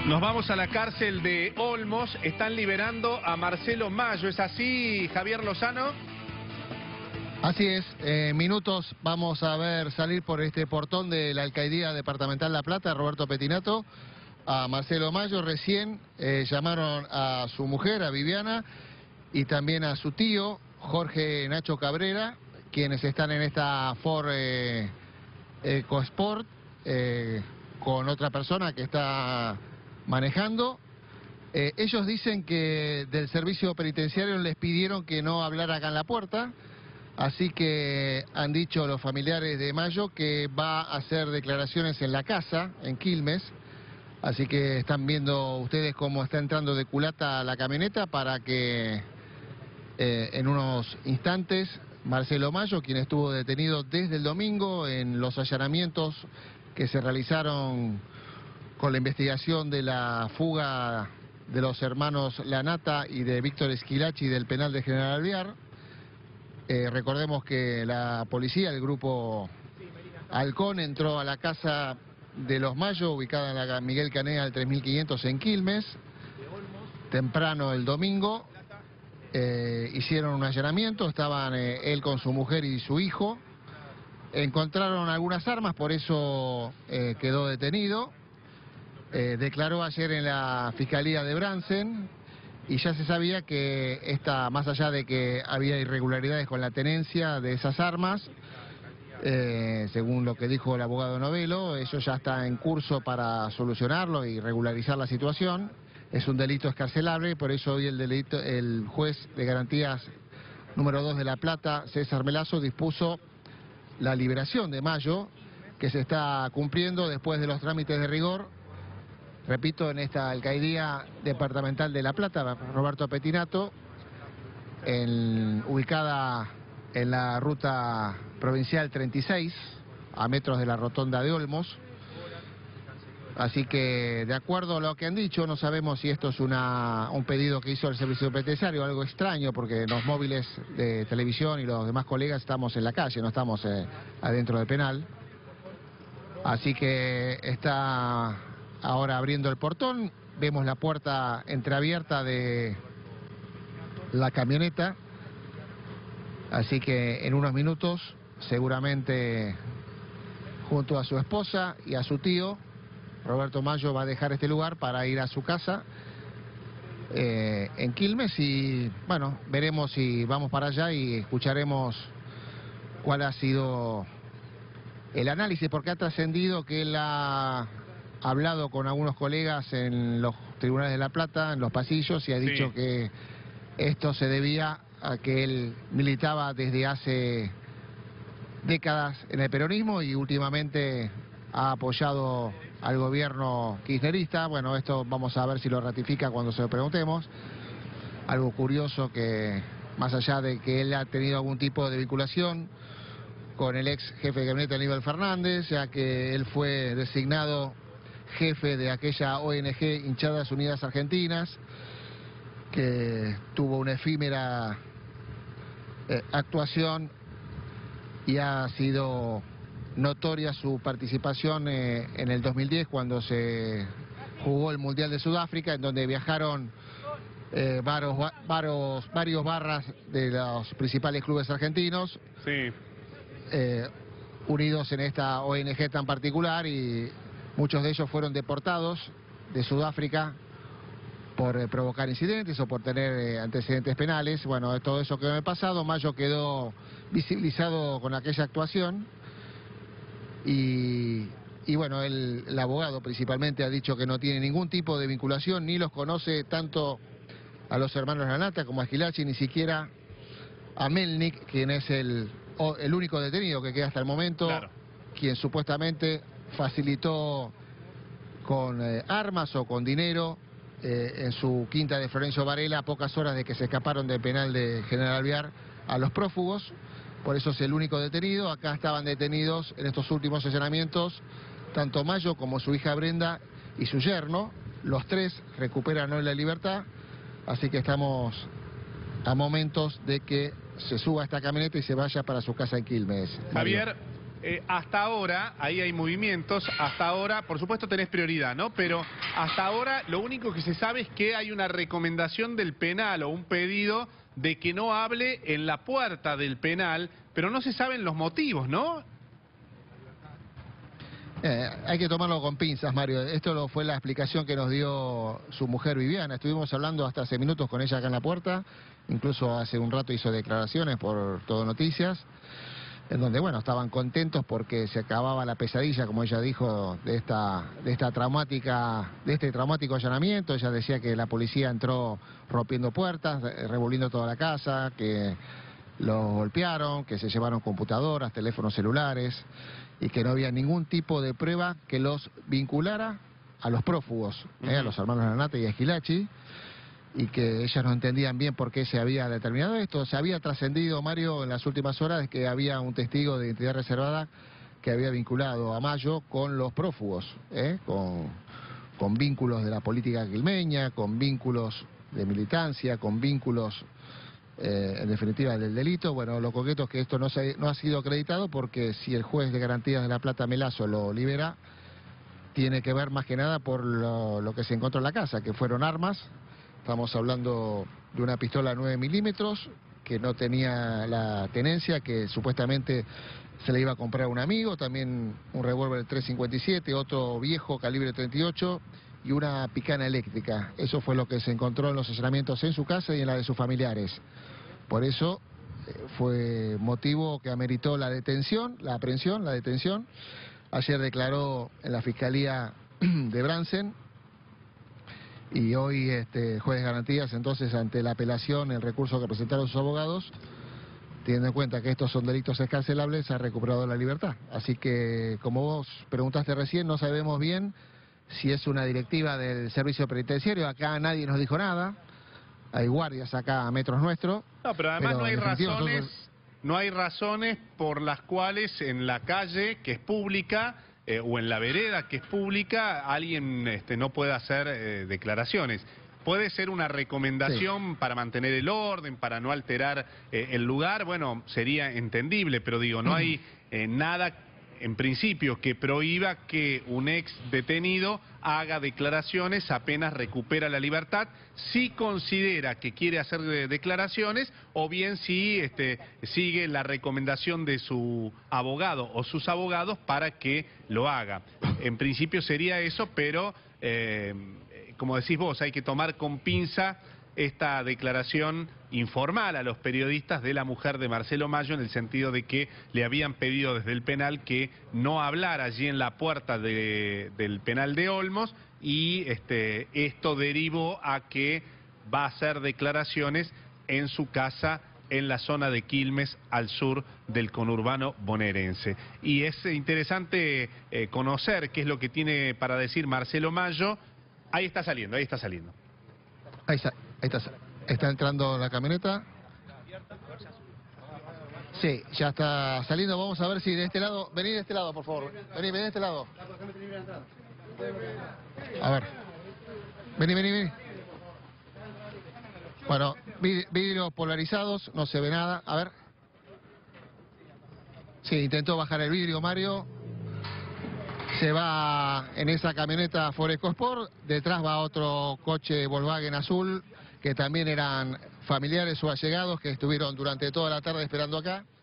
Nos vamos a la cárcel de Olmos. Están liberando a Marcelo Mayo. ¿Es así, Javier Lozano? Así es. Minutos vamos a ver salir por este portón de la Alcaldía Departamental La Plata, Roberto Petinato, a Marcelo Mayo. Recién llamaron a su mujer, a Viviana, y también a su tío, Jorge Nacho Cabrera, quienes están en esta Ford EcoSport con otra persona que está manejando. Ellos dicen que del servicio penitenciario les pidieron que no hablara acá en la puerta, así que han dicho los familiares de Mayo que va a hacer declaraciones en la casa, en Quilmes, así que están viendo ustedes cómo está entrando de culata la camioneta para que en unos instantes Marcelo Mayo, quien estuvo detenido desde el domingo en los allanamientos que se realizaron con la investigación de la fuga de los hermanos Lanata y de Víctor Esquilachi del penal de General Alvear. Recordemos que la policía, el grupo Halcón, entró a la casa de los Mayo, ubicada en la Miguel Canea al 3500 en Quilmes, temprano el domingo. Hicieron un allanamiento, estaban él con su mujer y su hijo. Encontraron algunas armas, por eso quedó detenido. Declaró ayer en la Fiscalía de Bransen y ya se sabía que más allá de que había irregularidades con la tenencia de esas armas, según lo que dijo el abogado Novelo, eso ya está en curso para solucionarlo y regularizar la situación. Es un delito escarcelable, por eso hoy el juez de garantías número 2 de La Plata, César Melazo, dispuso la liberación de Mayo, que se está cumpliendo después de los trámites de rigor. Repito, en esta Alcaldía Departamental de La Plata, Roberto Petinato, ubicada en la ruta provincial 36, a metros de la rotonda de Olmos. Así que, de acuerdo a lo que han dicho, no sabemos si esto es un pedido que hizo el servicio penitenciario, algo extraño, porque los móviles de televisión y los demás colegas estamos en la calle, no estamos adentro del penal. Así que está ahora abriendo el portón, vemos la puerta entreabierta de la camioneta, así que en unos minutos, seguramente junto a su esposa y a su tío, Roberto Mayo va a dejar este lugar para ir a su casa en Quilmes y, bueno, veremos si vamos para allá y escucharemos cuál ha sido el análisis, porque ha trascendido que él ha hablado con algunos colegas en los tribunales de La Plata, en los pasillos, y ha dicho que esto se debía a que él militaba desde hace décadas en el peronismo y últimamente ha apoyado al gobierno kirchnerista. Bueno, esto vamos a ver si lo ratifica cuando se lo preguntemos. Algo curioso que, más allá de que él ha tenido algún tipo de vinculación con el ex jefe de gabinete Aníbal Fernández, ya que él fue designado jefe de aquella ONG Hinchadas Unidas Argentinas, que tuvo una efímera actuación y ha sido notoria su participación en el 2010 cuando se jugó el Mundial de Sudáfrica, en donde viajaron varios barras de los principales clubes argentinos, unidos en esta ONG tan particular, y muchos de ellos fueron deportados de Sudáfrica por provocar incidentes o por tener antecedentes penales. Bueno, todo eso quedó en el pasado. Mayo quedó visibilizado con aquella actuación y bueno, el abogado principalmente ha dicho que no tiene ningún tipo de vinculación, ni los conoce tanto a los hermanos Lanata como a Esquilachi, ni siquiera a Melnik, quien es el único detenido que queda hasta el momento, quien supuestamente facilitó con armas o con dinero en su quinta de Florencio Varela, a pocas horas de que se escaparon del penal de General Alvear, a los prófugos. Por eso es el único detenido. Acá estaban detenidos en estos últimos allanamientos tanto Mayo como su hija Brenda y su yerno. Los tres recuperan hoy la libertad, así que estamos a momentos de que se suba esta camioneta y se vaya para su casa en Quilmes. Javier, hasta ahora, ahí hay movimientos, hasta ahora, por supuesto tenés prioridad, ¿no? Pero hasta ahora lo único que se sabe es que hay una recomendación del penal o un pedido de que no hable en la puerta del penal, pero no se saben los motivos, ¿no? Hay que tomarlo con pinzas, Mario. Esto fue la explicación que nos dio su mujer Viviana. Estuvimos hablando hasta hace minutos con ella acá en la puerta. Incluso hace un rato hizo declaraciones por Todo Noticias, en donde, bueno, estaban contentos porque se acababa la pesadilla, como ella dijo, de este traumático allanamiento. Ella decía que la policía entró rompiendo puertas, revolviendo toda la casa, que los golpearon, que se llevaron computadoras, teléfonos celulares, y que no había ningún tipo de prueba que los vinculara a los prófugos, a los hermanos Lanate y a Esquilachi, y que ellas no entendían bien por qué se había determinado esto. Se había trascendido, Mario, en las últimas horas, de que había un testigo de identidad reservada que había vinculado a Mayo con los prófugos, con vínculos de la política quilmeña, con vínculos de militancia, con vínculos, en definitiva, del delito. Bueno, lo concreto es que esto no ha sido acreditado, porque si el juez de garantías de La Plata, Melazo, lo libera, tiene que ver más que nada por lo que se encontró en la casa, que fueron armas. Estamos hablando de una pistola 9 milímetros que no tenía la tenencia, que supuestamente se le iba a comprar a un amigo, también un revólver 357, otro viejo calibre 38 y una picana eléctrica. Eso fue lo que se encontró en los allanamientos en su casa y en la de sus familiares. Por eso fue motivo que ameritó la detención, la aprehensión, la detención. Ayer declaró en la Fiscalía de Bransen. Y hoy juez de garantías, entonces, ante la apelación, el recurso que presentaron sus abogados, teniendo en cuenta que estos son delitos escarcelables, ha recuperado la libertad. Así que, como vos preguntaste recién, no sabemos bien si es una directiva del servicio penitenciario. Acá nadie nos dijo nada. Hay guardias acá a metros nuestros. No, pero además no hay razones, nosotros... no hay razones por las cuales en la calle, que es pública, o en la vereda, que es pública, alguien no pueda hacer declaraciones. Puede ser una recomendación para mantener el orden, para no alterar el lugar, bueno, sería entendible, pero digo, no hay nada en principio que prohíba que un ex detenido haga declaraciones apenas recupera la libertad, si considera que quiere hacer declaraciones, o bien si sigue la recomendación de su abogado o sus abogados para que lo haga. En principio sería eso, pero como decís vos, hay que tomar con pinza esta declaración informal a los periodistas de la mujer de Marcelo Mayo, en el sentido de que le habían pedido desde el penal que no hablara allí en la puerta del penal de Olmos, y esto derivó a que va a hacer declaraciones en su casa en la zona de Quilmes, al sur del conurbano bonaerense. Y es interesante conocer qué es lo que tiene para decir Marcelo Mayo. Ahí está saliendo, ahí está saliendo. Ahí está entrando la camioneta. Sí, ya está saliendo. Vamos a ver si de este lado... Vení de este lado, por favor. Vení de este lado. A ver. Vení. Bueno, vidrios polarizados, no se ve nada. A ver. Sí, intentó bajar el vidrio, Mario. Se va en esa camioneta Ford EcoSport. Detrás va otro coche Volkswagen azul, que también eran familiares o allegados que estuvieron durante toda la tarde esperando acá.